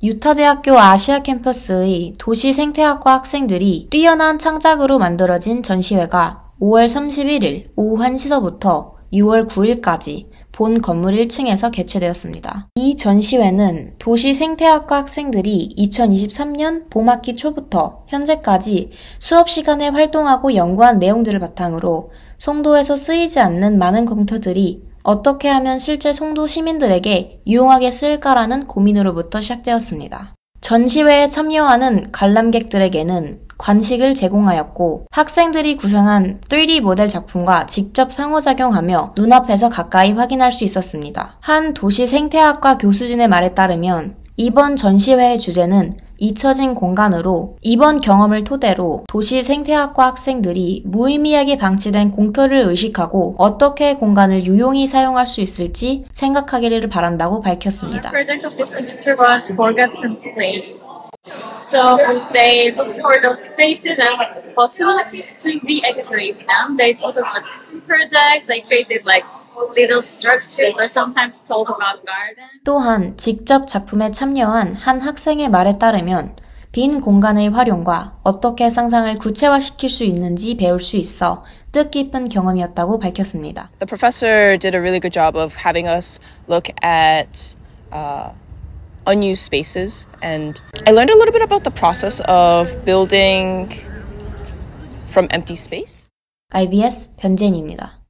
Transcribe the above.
유타대학교 아시아 캠퍼스의 도시 생태학과 학생들이 뛰어난 창작으로 만들어진 전시회가 5월 31일 오후 1시서부터 6월 9일까지 본 건물 1층에서 개최되었습니다. 이 전시회는 도시 생태학과 학생들이 2023년 봄학기 초부터 현재까지 수업 시간에 활동하고 연구한 내용들을 바탕으로 송도에서 쓰이지 않는 많은 공터들이 어떻게 하면 실제 송도 시민들에게 유용하게 쓰일까라는 고민으로부터 시작되었습니다. 전시회에 참여하는 관람객들에게는 관식을 제공하였고 학생들이 구상한 3D 모델 작품과 직접 상호작용하며 눈앞에서 가까이 확인할 수 있었습니다. 한 도시 생태학과 교수진의 말에 따르면 이번 전시회의 주제는 잊혀진 공간으로 이번 경험을 토대로 도시 생태학과 학생들이 무의미하게 방치된 공터를 의식하고 어떻게 공간을 유용히 사용할 수 있을지 생각하기를 바란다고 밝혔습니다. So they looked for those spaces and possibilities to reactivate them. They thought about projects, they created like little structures or sometimes told about gardens. 또한 직접 작품에 참여한 한 학생의 말에 따르면 빈 공간의 활용과 어떻게 상상을 구체화시킬 수 있는지 배울 수 있어 뜻깊은 경험이었다고 밝혔습니다. The professor did a really good job of having us look at unused spaces, and I learned a little bit about the process of building from empty space. IBS 변재인입니다.